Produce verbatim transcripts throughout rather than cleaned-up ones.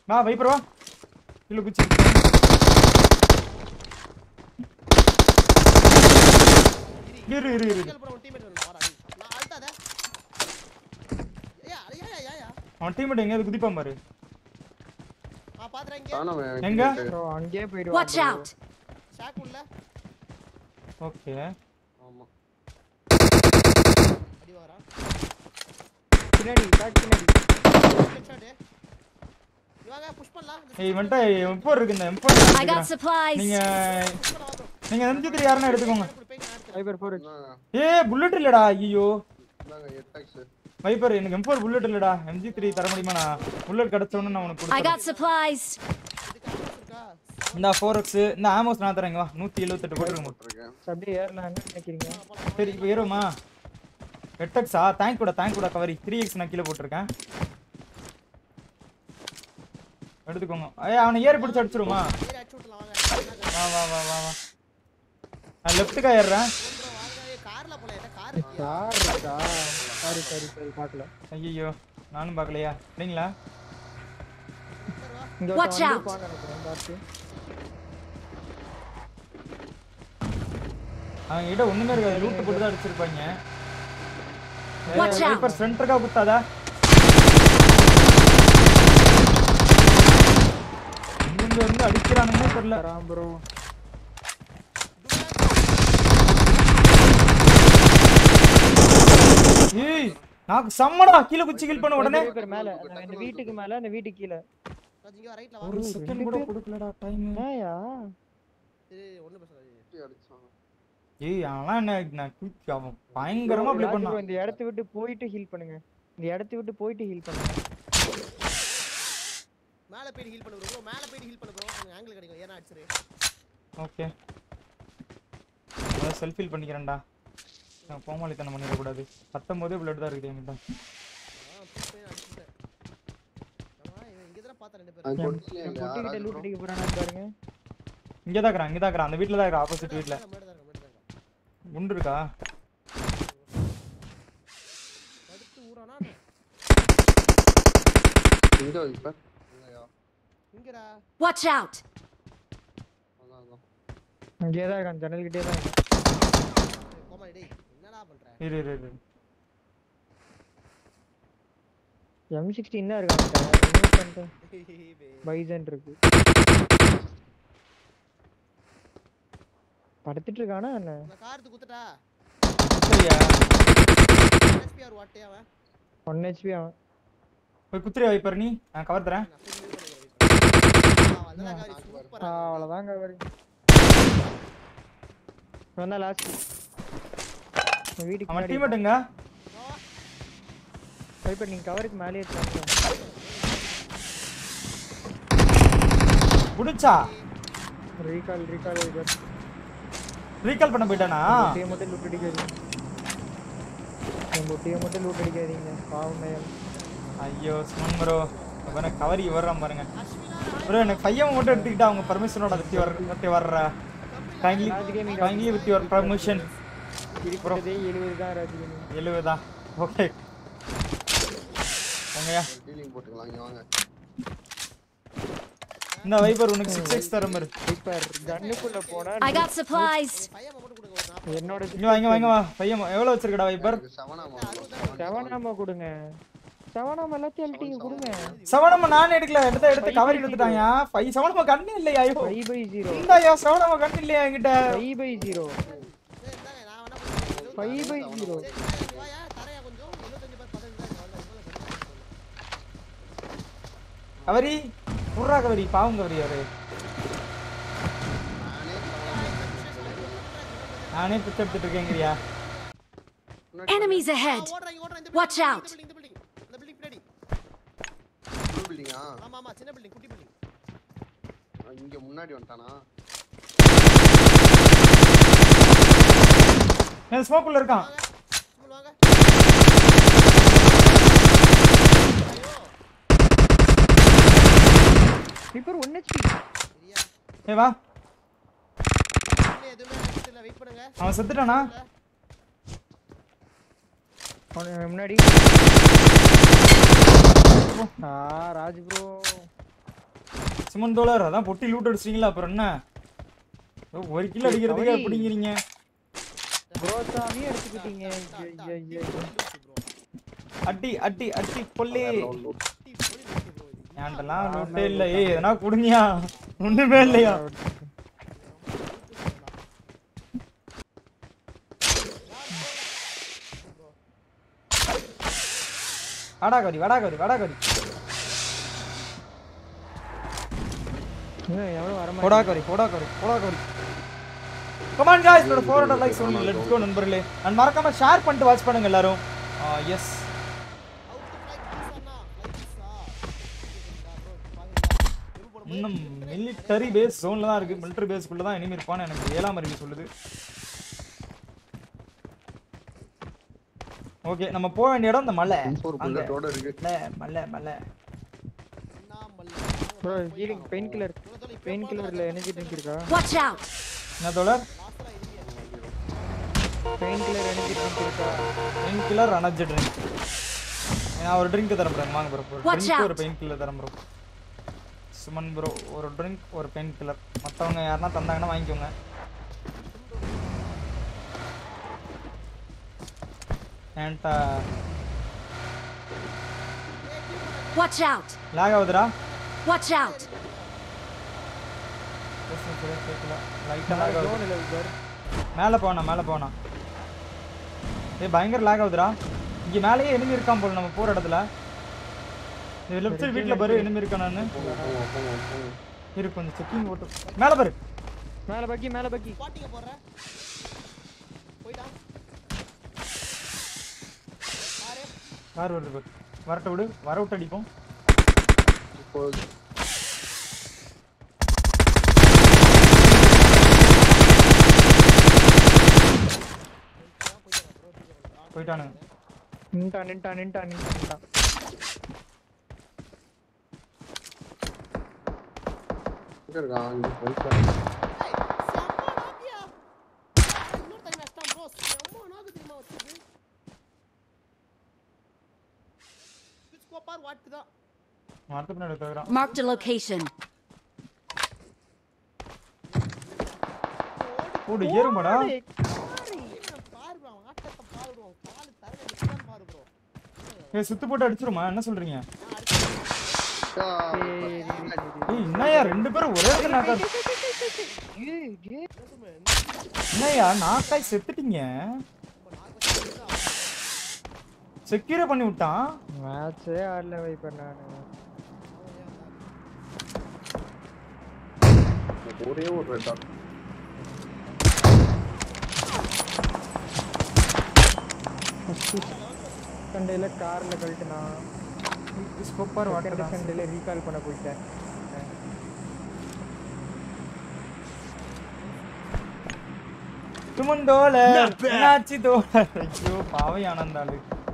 வா வைப்பர் வா கீழ குச்சி இரு இரு இரு ஒரு டீம்மேட் வரணும் வாடா டேய் நான் ஆல்டாத ஏய் ஏய் ஏய் ஏய் அவன் டீம்மேட் எங்க குதிப்பான் பாரு ஆ பாத்துறேன் இங்க எங்க ப்ரோ அங்கேயே போய்டுவா Watch out. ஷாக் உள்ள ஓகே ஆமா அடி வரா பின்னாடி பேக் பின்னாடி ஹெட்ஷாட் இவாங்க புஷ் பண்ணலாம் ஏய் இவன்ட்ட எம் ஃபோர் இருக்கு இந்த M four I got supplies. நீங்க நீங்க எம் ஜி த்ரீ யாரனா எடுத்துக்கோங்க வைப்பர் போர் ஏய் புல்லட் இல்லடா ஐயோ இந்தாங்க எட்டு எக்ஸ் வைப்பர் எனக்கு எம் ஃபோர் புல்லட் இல்லடா எம் ஜி த்ரீ தர முடியுமா நான் புல்லட் கடச்சவன நான் உனக்கு I got கொடுக்கிறேன் supplies. இந்த ஃபோர் எக்ஸ் இந்த ஆமோஸ் நான் தரேங்க வா நூத்தி எழுபத்தி எட்டு போட்டுருங்க போட்டுருக்கேன் அப்படியே ஏறலாம்னு நினைக்கிறீங்க சரி இப்போ ஏறுமா எட்டு எக்ஸா தேங்க் கூட தேங்க் கூட கவரி த்ரீ எக்ஸ் நான் கீழே போட்டிருக்கேன் எடுத்துக்கோங்க ஏய் அவனை ஏறி பிடிச்சு அடிச்சிருமா ஏறி அடிச்சு விடலாம் வாங்க வா வா வா வா வா நான் லெஃப்ட்டுக்கா ஏறுறேன் ப்ரோ வாங்க கார்ல போலாம் என்ன கார் இருக்கு கார் இருக்கா சாரி சாரி சாரி பார்க்கல ஐயோ நானும் பார்க்கலையா இல்லைங்களா இங்க Watch out. வந்து நினைக்கிறேன் பார்த்து அவங்க கிட்ட ஒண்ணுமே இருக்காது லூட் போட்டு தான் அடிச்சிருப்பாங்க Watch out. வைப்பர் சென்டர்க்கா குத்தாதா இங்க இருந்து அடிக்கிறானுங்க தெரியல தராம் ப்ரோ ஏய் நான் சம்மடா கீழ குச்சி கில் பண்ண உடனே வைப்பர் மேல அந்த வீட்டுக்கு மேல அந்த வீட்டுக்கு கீழ இங்க ரைட்ல ஒரு வாங்க செகண்ட் கூட கொடுக்கலடா டைம் ஏயா ஏய் ஒண்ணு பேசாத அடிச்சான் ஏய் அவன் என்ன நான் குயிக் அவன் பயங்கரமா ப்ளே பண்ணான் இந்த இடத்தை விட்டு போயிட்டு ஹீல் பண்ணுங்க இந்த இடத்தை விட்டு போயிட்டு ஹீல் பண்ணுங்க மேல போய் ஹீல் பண்ணு ப்ரோ மேல போய் ஹீல் பண்ணு ப்ரோ அந்த ஆங்கிள் கிடைக்கும் ஏனா அடிச்சிரு ஓகே நான் செல்ஃப் ஹீல் பண்ணிக்கிறேன்டா நான் கோமாளித்தனம் பண்ணிட கூடாது பத்தொன்பது பிளட் தான் இருக்குது என்கிட்ட ஆ போய் அடிச்சிட்டேன் ஆமா இவன் இங்க தான் பார்த்தா ரெண்டு பேரும் அது கொட்டிலே இல்ல பொட்டிக்கிட்ட லூட் அடிக்க போறானு பாருங்க இங்க தான் இருக்கறான் இங்க தான் இருக்கறான் அந்த வீட்ல தான் இருக்கறான் ஆப்போசிட் வீட்ல மேல தான் மேல தான் குண்டு இருக்கா அடுத்து ஊரானா இங்க வைப்பர் இல்லையா இங்கடா Watch out. அதான் அதான் இங்கே தான் இருக்கான் ஜன்னல் கிட்டே தான் இருக்கான் கோமாளி டேய் என்னடா பண்ற இரு இரு இரு எம் சிக்ஸ்டீன் தான் இருக்கான் ரிமூவ் பண்ணிட்டேன் பைசன் இருக்கு படுத்துட்டு இருக்கானா என்ன நான் கார்த்து குத்துட்டா சரியா எஸ்பி ஆர் வாட்டே அவன் ஒன் ஹெச்பி அவன் போய் குத்துறியா வைப்பர் நீ நான் கவர் தரேன் ஆ அவ்வளவுதாங்க அவரு சொன்னா லாஸ்ட் வீட்டுக்கு அவன் முன்னாடி டீம்மேட்டுங்க வைப்பர் நீங்க கவருக்கு மேலே இருக்காங்க புடிச்சா ரீகால் ரீகால் வைப்பர் ரீகால் பண்ண போயிட்டானா டீ மட்டும் லூட் அடிக்காதீங்க நம்ம டீ மட்டும் லூட் அடிக்காதீங்க பாவம் மேம் ஐயோ சுமன் ப்ரோ அவன கவரி வர்றான் பாருங்க ப்ரோ எனக்கு பையன் மட்டும் எடுத்துக்கிட்டா அவங்க பர்மிஷனோட வித்தி வர வித்தி வர்ற kindly kindly with your permission இருக்கிறதே எழுபது தான் ராஜ்கேமிங் எழுபது தான் ஓகே வாங்கயா டீலிங் போட்டுக்கலாம் இங்க வாங்க இந்த வைப்பர் உனக்கு சிக்ஸ் எக்ஸ் தரேன் பாரு வைப்பர் கன்னுக்குள்ள போனா I got supplies. பையன் மட்டும் கொடுங்க ஒரு நாற்பது என்னோட இங்க வாங்க வாங்க வா பையன் எவ்வளவு வச்சிருக்கடா வைப்பர் செவனாமா செவனாமா கொடுங்க செவனாமா எல்லாத்தையும் எழுட்டிங்க கொடுங்க செவனம்மா நான் எடுக்கல எடுத்த எடுத்து கவரி எடுத்துட்டாங்க ஃபைவ் செவனம்மா கண்ணு இல்லையா ஐயோ ஃபைவ் பை ஜீரோ இந்தாயா செவனம்மா கண்ணு இல்லையா என்கிட்ட ஃபைவ் பை ஜீரோ சரி இந்தாங்க நான் வேணா கொடுக்கிறேன் ஃபைவ் பை ஜீரோ சரி வாயா தரையா கொஞ்சம் எழுபத்தஞ்சு பேர் பதினஞ்சு தான் கவரி புர்ரா கவரி பாவம் கவரி அவரு நானே பிச்சை எடுத்துட்டு இருக்கேங்கறியா Enemies ahead. ஓடுறாங்க ஓடுறாங்க இந்த Watch out. பில்டிங் இந்த பில்டிங் இந்த பில்டிங் பின்னாடி ப்ளூ பில்டிங்கா ஆமா ஆமா சின்ன பில்டிங் குட்டி பில்டிங் இங்க முன்னாடி வந்துட்டானா நான் ஸ்மோக்குள்ள இருக்கான் ஸ்கூல் வாங்க வைப்பர் ஒன் ஹெச்பி சரியா ஏய் வா இல்ல எதுமே இல்ல வெயிட் பண்ணுங்க அவன் செத்துட்டானா முன்னாடி ஆ ராஜ் ப்ரோ சுமன் தோழர் அதான் பொட்டி லூட் அடிச்சிட்டீங்களா அப்புறம் என்ன ஒரு கிலோ அடிக்கிறதுக்கு அப்படிங்கிறீங்க கோசாமி அடிச்சுக்கிட்டீங்க அடி அடி அடி பொல்லி ஏன்டெல்லாம் லூட்டே இல்லை ஏய் எதனா கொடுங்கயா ஒண்ணுமே இல்லையா வாடா கறி வாடா கறி வாடா கறி போடா கறி போடா கறி போடா கறி come on guys என்னோட four hundred லைக்ஸ் வந்து லெட்ஸ் கோ நண்பர்களே and மறக்காம ஷேர் பண்ணிட்டு வாட்ச் பண்ணுங்க எல்லாரும் எஸ் இன்னும் மிலிட்டரி பேஸ் ஜோன்ல தான் இருக்கு மிலிட்டரி பேஸ்க்குள்ள தான் எனிமி இருப்பான்னு எனக்கு ஏழாம் அறிவு சொல்லுது ஓகே நம்ம போக வேண்டிய இடம் இந்த மலை புல்லட்டோட இருக்கு மலை மலை bro ஹீலிங் பெயின் கில்லர் பெயின் கில்லர்ல எனர்ஜி ட்ரிங்க் இருக்கா Watch out. என்ன தோழர் பெயின் கில்லர் எனர்ஜி ட்ரிங்க் இருக்கா பெயின் கில்லர் எனர்ஜி ட்ரிங்க் நான் ஒரு ட்ரிங்க் தரேன் ப்ரோ வாங்க ப்ரோ ஒரு ட்ரிங்க் ஒரு பெயின் கில்லர் தரேன் ப்ரோ சுமன் ப்ரோ ஒரு ட்ரிங்க் ஒரு பெயின் கில்லர் மத்தவங்க யாரனா தந்தாங்கன்னா வாங்கிக்கோங்க and Watch out. lag ஆகுதுடா Watch out. லைட்டா lag ஆகுது மேலே போனா மேலே போனா ஏய் பயங்கர lag ஆகுதுடா இங்க மேலேயே எனிமி இருக்கான் போல நம்ம போற இடத்துல இந்த லெஃப்ட் சைடு வீட்ல பாரு எனிமி இருக்கானான்னு இரு கொஞ்சம் செக்கிங் போட்டு மேலே பாரு மேல பக்கி மேல பக்கி பாட்டிங்க போறற போய்டா பாரு கார் வருது பாரு வரட்ட விடு வர விட்டு அடிப்போம் இப்போ போய்ட்டானுங்க நின்டா நின்டா நின்டா நின்டா எங்க இருக்கான் இங்க ஃப்ரெண்ட்ஸ் இன்னொரு டைம் அஸ்டாம் ப்ரோ செம்ம நாக்கு தெரியுமா வச்சது பிஸ்கோ பார் வாட் தான் மரத்து பின்னாடி உட்கார்றான் Marked a location. ஓடு ஏறுமாடா பாரு ப்ரோ ஆட்டத்தை பாரு ப்ரோ கால் தரையில நிக்காம பாரு ப்ரோ ஏய் சுத்து போட்டு அடிச்சிருமா என்ன சொல்றீங்க ஏய் ஏய் என்னையா ரெண்டு பேரும் ஒரே இடத்துல நாக்கா ஏய் என்னையா நாக்காய் செத்துட்டீங்க செக்யூர் பண்ணி விட்டான் மேட்சே ஆடல வைப்பர் நானு ஒரே ஒரு ரெட் டாட் சண்டையில கார்ல கழட்டுனா சூப்பர் வாட்டர் சண்டையில ரீகால் பண்ண போயிட்டேன் சுமன் தோழர் என்னாச்சு தோழர் ஐயோ பாவை ஆனந்தாளு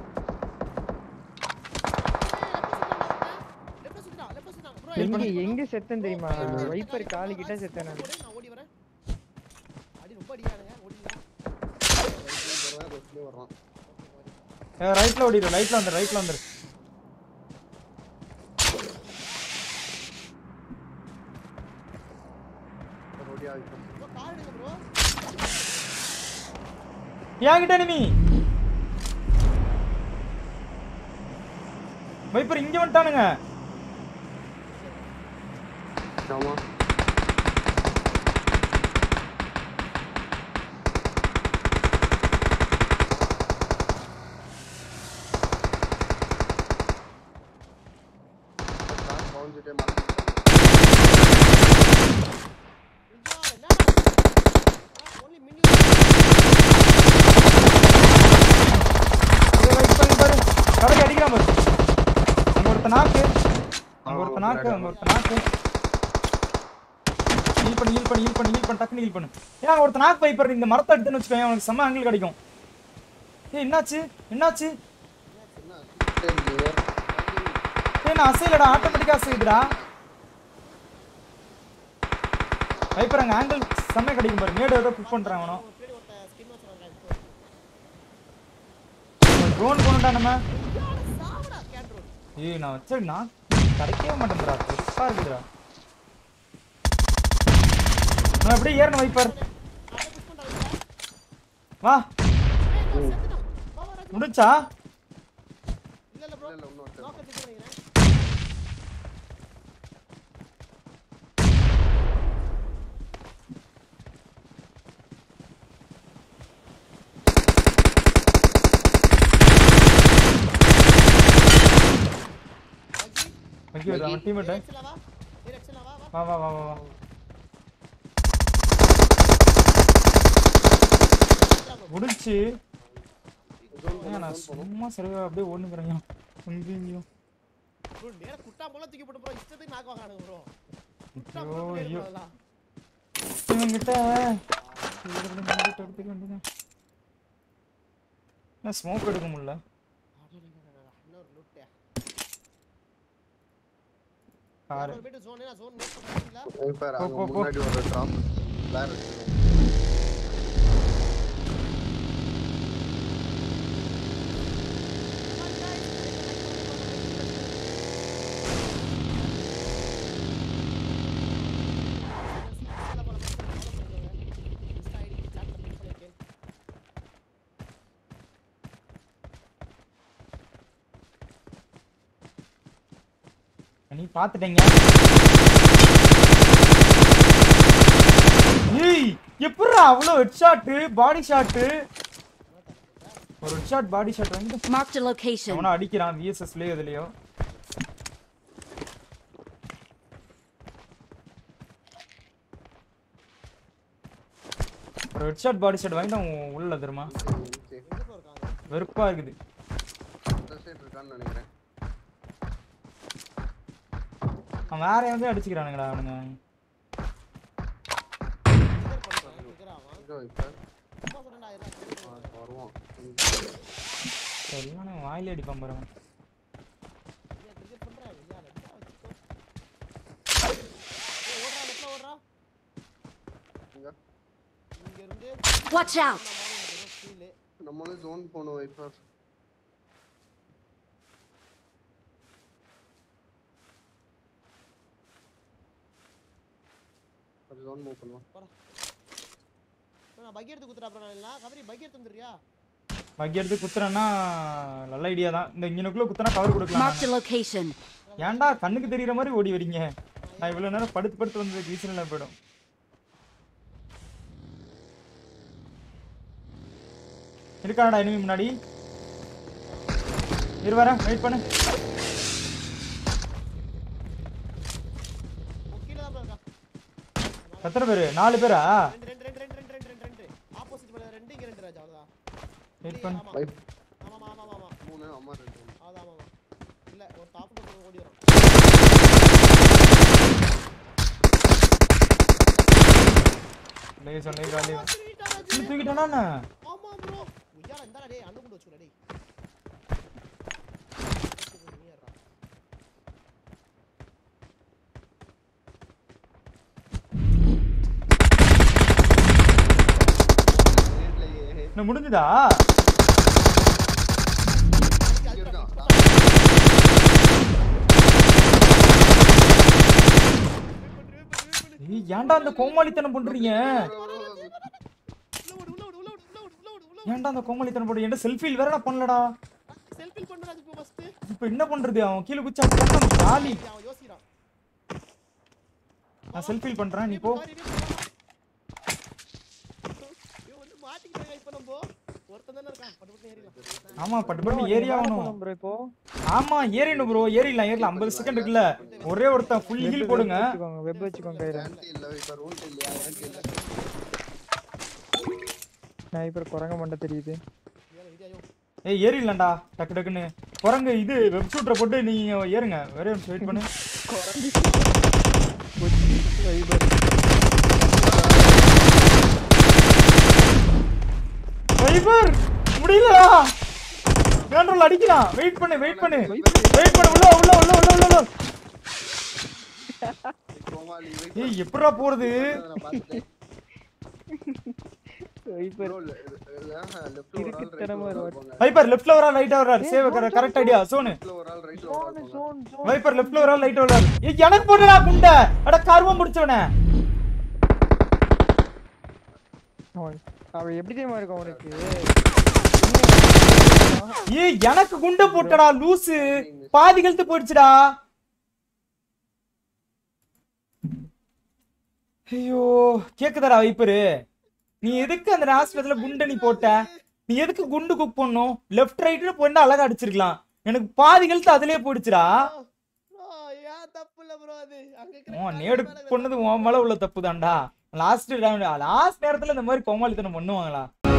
லெஃப்ட் சுத்திடா லெஃப்ட் சுத்திடா ப்ரோ எங்க எங்க செத்தேன் தெரியுமா வைப்பர் காலு கிட்ட செத்தேன் நான் நான் ஓடி வரேன் அடி ரொம்ப அடியானே ஓடிடலாம் வரேன் ரோட்ல வரான் ஏ ரைட்ல ஓடிடு ரைட்ல வந்து ரைட்ல வந்து ரோடியா இருக்கு ப்ரோ கார் எடுங்க ப்ரோ ஏங்கிட்ட எனிமி வைப்பர் இங்க வந்துட்டானுங்க ஆமா நான் பவுன்ஜிட்டே மாட்டேன் only mini ஏய் ரைட் பண்ணி பாரு கரெக்ட் அடிக்கிறான் பாரு அங்க ஒருத்த நாக்கு அங்க ஒருத்த நாக்கு அங்க ஒருத்த நாக்கு ஹீல் பண்ணி ஹீல் பண்ணி ஹீல் பண்ணி ஹீல் பண்ணி டக்குனு ஹீல் பண்ணு ஏன் ஒருத்த நாக்கு வைப்பர் இந்த மரத்தை எடுத்துன்னு வச்சுக்கோங்க அவனுக்கு செம்ம ஆங்கிள் கிடைக்கும் ஏய் என்னாச்சு என்னாச்சு ஏய் நான் அசைலடா ஆட்டோமேட்டிக்கா அசைதுடா வைப்பர் அங்க ஆங்கிள் செம்ம கிடைக்கும் பாரு மேடு ஏதோ புக் பண்றான் அவனோ பேடி ஒருத்த ஸ்கின் வச்சிருக்காங்க ட்ரோன் போனுடா நம்ம சாவுடா கேண்ட்ரோல் ஏய் நான் வச்ச நான் கிடைக்கவே மாட்டேன்டா பெருசா இருக்குடா நான் அப்படியே ஏறணும் வைப்பர். வா முடிச்சா இல்ல இல்ல ப்ரோ இல்ல இன்னொரு நோக்க செக் பண்ணிக்கிறேன். ஓகே அவன் டீம்மேட் எக்ஸ்ல வா ஏ எக்ஸ்ல வா வா வா வா வா வா முடிச்சு நான் சும்மா சரியா அப்படியே ஓடுங்கறேன் எங்கேயும் ப்ரோ நேரா குட்டா போல தூக்கி போட்டு ப்ரோ இஷ்டத்துக்கு நாக்கு வாங்குறானுங்க ப்ரோ குட்டா ஐயோ, போல ஐயோ. அதெல்லாம் இவங்கிட்ட இதுல முன்னாடி எடுத்துக்க வேண்டியதான். நான் ஸ்மோக் எடுக்க முடியல. இன்னொரு லூட் கார் ஒரு பேட் ஜோன் நான் ஜோன் நோட் பண்ணீங்களா வைப்பர் போ, அங்க போ, போ. முன்னாடி ஒரு டிராப் வேற நீ பாத்துட்டீங்க. ஏய் எப்பறா அவ்ளோ ஹெட் ஷாட் பாடி ஷாட் ஒரு ஹெட் ஷாட் பாடி ஷாட் வந்து Marked a location. அவன அடிக்கிறான் விஎஸ்எஸ் லயே அதுலயோ. ஒரு ஹெட் ஷாட் பாடி ஷாட் வாங்கிட்டு அவன் உள்ள தருமா வெறுப்பா இருக்குது. சைடு இருக்கான்னு நினைக்கிறேன். அவன் வேற எவனோ அடிச்சுக்கிறானுங்கடா அவனுங்க. இங்க வைப்பர் வருவான். சரியான வாயில அடிப்பான் பாருங்க. Watch out. நம்மளே ஜோன் போணும் வைப்பர். அது ஜோன் மூவ் பண்ணுவோம். நான் பக்கி எடுத்து குத்துறா ப்ரோ நான் இல்ல கவரி பக்கி எடுத்து வந்துறியா பக்கி எடுத்து குத்துறேன்னா நல்ல ஐடியா தான். இந்த இங்கனக்குள்ள குத்துனா கவர் கொடுக்கலாம். Marked a location. ஏன்டா கண்ணுக்கு தெரியற மாதிரி ஓடி வரீங்க? நான் இவ்வளவு நேரம் படுத்து படுத்து வந்ததுக்கு ரீசன்ல போய்டும். இருக்காடா எனிமி முன்னாடி. இரு வரேன் வெயிட் பண்ணு. ஓகேல தான் ப்ரோ எத்தனை பேரு? நாலு பேரா? ரெண்டு ரெண்டு ரெண்டு ரெண்டு ரெண்டு ரெண்டு ரெண்டு ஆப்போசிட் மேல ரெண்டு இங்க ரெண்டு ராஜா அவ்வளவுதான். வெயிட் பண்ணு. வைப் ஆமா ஆமா ஆமா ஆமா மூணு அம்மா ரெண்டு. அதான் ஆமா ஆமா இல்ல ஒரு டாப் பக்கம் ஓடி வரோம். டேய் சொன்னே காலி. நீ தூக்கிட்டானா? ஆமா ப்ரோ உய்யால இந்தாடா டேய் அங்க கொண்டு வச்சுடா டேய். என்ன முடிஞ்சதா? ஏய் ஏன்டா அந்த கோமாளித்தனம் பண்றீங்க? ஏன்டா அந்த கோமாளித்தனம் பண்றீங்க? என்ன செல்ஃபில் வேறடா பண்ணலடா. செல்ஃபி பண்றா அது ஃபர்ஸ்ட். இப்போ என்ன பண்றது? அவன் கீழ குச்சா போறான் காலி. அவன் யோசிறான். நான் செல்ஃபில் பண்றேன் நீ போ. இவன் வந்து மாட்டிக்கிட்டாங்க இப்போ நம்ம ஒருத்தன் தான இருக்கான் பட்டு பட்டு ஏறிடலாம். ஆமா பட்டு பட்டு ஏறி ஆகணும் ப்ரோ இப்போ. ஆமா ஏறிடணும் ப்ரோ ஏறிடலாம் ஏறலாம் ஐம்பது செகண்ட் இருக்குல்ல. ஒரே ஒருத்தன் ஃபுல் ஹீல் போடுங்க. வச்சுக்கோங்க வெப் வச்சுக்கோங்க கையில. ஆன்டி இல்ல வைப்பர் ரூட் இல்லையா ஆன்டி இல்ல. ஸ்னைப்பர் குரங்க மண்ட தெரியுது. ஏய் ஏறிடலாம்டா டக்கு டக்குன்னு. குரங்கு இது வெப் ஷூட்டரை போட்டு நீங்க ஏறுங்க. ஒரே நிமிஷம் வெயிட் பண்ணு. வைபர் முடியலடா. கண்ட்ரோல் அடிக்கலாம். வெயிட் பண்ணு வெயிட் பண்ணு வெயிட் பண்ணு. உள்ள உள்ள உள்ள உள்ள உள்ள. கோமாளி வைப்பர். ஏய் எப்பறா போறது? நான் பாத்துட்டேன். வைப்பர் ப்ரோ லெஃப்ட் ஒரு ஆள் தரமா ரைட் இருக்கு. வைப்பர் லெஃப்ட்ல வரா ரைட்டா வரா? Save correct idea. சோனு ஒரு ஆள் ரைட்ல ஒரு ஆள் ஜோன் ஜோன் ஜோன். வைப்பர் லெஃப்ட்ல வரா ரைட்டா வரா? ஏய் எனக்கு போடுடா குண்ட. அட கர்வம் முடிச்சவனே. அவன் அவன் எப்படி தெரியுமா இருக்கும் அவனுக்கு ஏய் எனக்கு குண்டை போட்டடா லூசு பாதி கழுத்து போயிடுச்சுடா ஐயோ கேக்குதாடா வைப்பரு நீ எதுக்கு அந்த ஹாஸ்பிட்டல்ல குண்டை நீ போட்ட நீ எதுக்கு குண்டு குக் பண்ணும் லெஃப்ட் ரைட்ல போயிட்டு அழகா அடிச்சிருக்கலாம் எனக்கு பாதி கழுத்து அதுலயே போயிடுச்சுடா ஏன் தப்பு இல்ல ப்ரோ அது அங்க உன் நேடு பண்ணது உன் மேல உள்ள தப்பு தான்டா லாஸ்ட் லாஸ்ட் நேரத்துல இந்த மாதிரி கோமாளித்தனம் பண்ணுவாங்களா